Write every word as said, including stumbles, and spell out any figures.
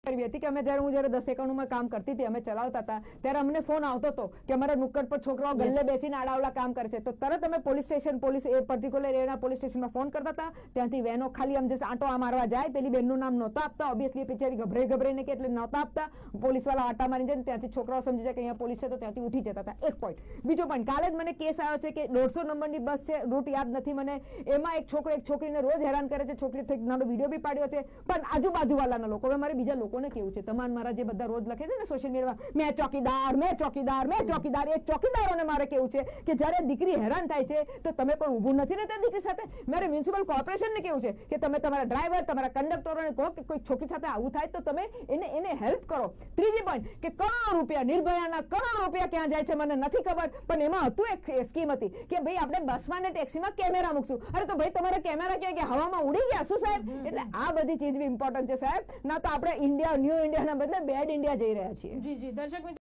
કરવી હતી કે અમે જ્યારે હું જ્યારે દસ એકાણુંમાં કામ કરતી હતી, અમે ચલાવતા હતા, ત્યારે અમને ફોન આવતો હતો કે અમારા નુક્કડ પર છોકરાઓ ગલ્લે બેસીને આડાવડા કામ કરે છે, તો તરત અમે પોલીસ સ્ટેશન પોલીસ એ પર્ટિક્યુલર એરિયાના પોલીસ સ્ટેશનમાં ફોન કરતા હતા. ત્યાંથી વેનો ખાલી આમ જસ્ટ આંટો આ મારવા જાય, પેલી બેનનું નામ નહોતા આપતા, ઓબ્વિયસલી બિચારી ગભરાઈ ગભરાઈને કે એટલે નહોતા આપતા. પોલીસ વાળા આટા મારી જાય, ત્યાંથી છોકરાઓ સમજી જાય કે અહીંયા પોલીસ છે તો ત્યાંથી ઉઠી જતા હતા. એક પોઈન્ટ. બીજો પોઈન્ટ, કાલે જ મને કેસ આવ્યો છે કે દોઢસો નંબરની બસ છે, રૂટ યાદ નથી મને, એમાં એક છોકરો એક છોકરીને રોજ હેરાન કરે છે, છોકરી એક નાનો વિડીયો બી પાડ્યો છે, પણ આજુબાજુ વાળાના લોકો, હવે મારે બીજા લોકોને કેવું છે, તમારે મારા જે બધા રોજ લખે છે ને સોશિયલ મીડિયામાં, મેં ચોકીદાર મેં ચોકીદાર મેં ચોકીદાર, એ ચોકીદારોને મારે કેવું છે કે જ્યારે દીકરી હેરાન થાય છે તો તમે કોઈ ઊભું નથી રહેતા દીકરી સાથે. મારે મ્યુનિસિપલ કોર્પોરેશનને કેવું છે કે તમે તમારા ડ્રાઈવર તમારા કંડક્ટરોને કહો કે કોઈ છોકરી સાથે આવું થાય તો તમે એને એને હેલ્પ કરો. ત્રીજી પોઈન્ટ કે કરોડો રૂપિયા નિર્ભયાના કરોડો રૂપિયા ક્યાં જાય છે મને નથી ખબર, પણ એમાં હતું એક સ્કીમ હતી કે ભાઈ આપણે બસમાં ને ટેક્સીમાં કેમેરા મૂકશું. અરે તો ભાઈ તમારા કેમેરા ક્યાં કે હવામાં ઉડી ગયા શું સાહેબ? એટલે આ બધી ચીજ બી ઇમ્પોર્ટન્ટ છે સાહેબ, ના તો આપણે ઇન્ડિયા ન્યૂ ઇન્ડિયાના બદલે બેડ ઇન્ડિયા જઈ રહ્યા છીએ. જી જી દર્શક